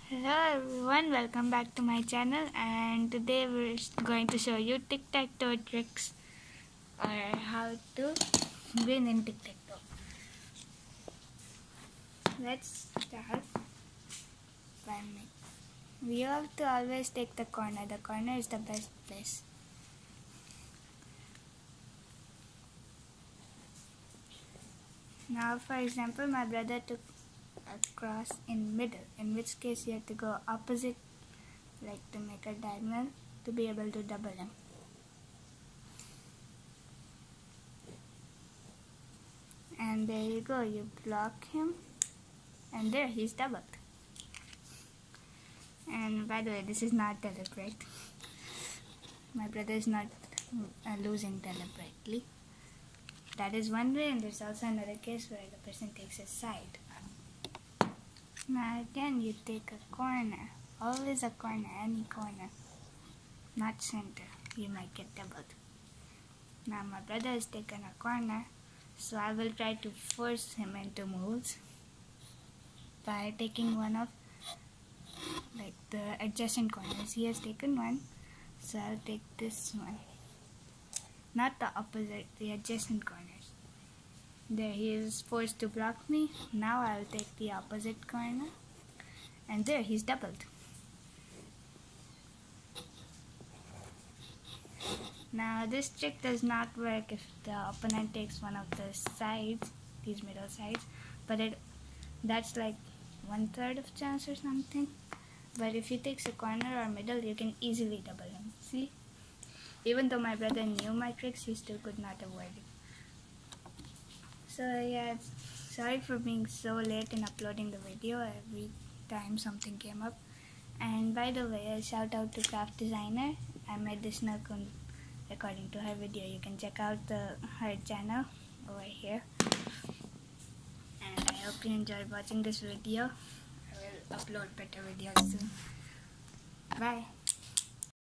Hello everyone, welcome back to my channel, and today we're going to show you tic-tac-toe tricks or how to win in tic-tac-toe. Let's start by we have to always take the corner. The corner is the best place. Now for example, my brother took a cross in middle, in which case you have to go opposite, like to make a diagonal to be able to double him. And there you go, you block him and there he's doubled. And by the way, this is not deliberate. My brother is not losing deliberately. That is one way, and there's also another case where the person takes a side. Now again, you take a corner. Always a corner, any corner. Not center. You might get doubled. Now my brother has taken a corner, so I will try to force him into moves by taking one of the adjacent corners. He has taken one, so I'll take this one. Not the opposite, the adjacent corners. There he is forced to block me. Now I'll take the opposite corner, and there he's doubled. Now this trick does not work if the opponent takes one of the sides, these middle sides, but that's like 1/3 of chance or something. But if he takes a corner or middle, you can easily double him. See? Even though my brother knew my tricks, he still could not avoid it. So yeah, sorry for being so late in uploading the video every time something came up. And by the way, a shout out to Craft Designer. I made this Nilkun according to her video. You can check out her channel over here. And I hope you enjoyed watching this video. I will upload better videos soon. Bye.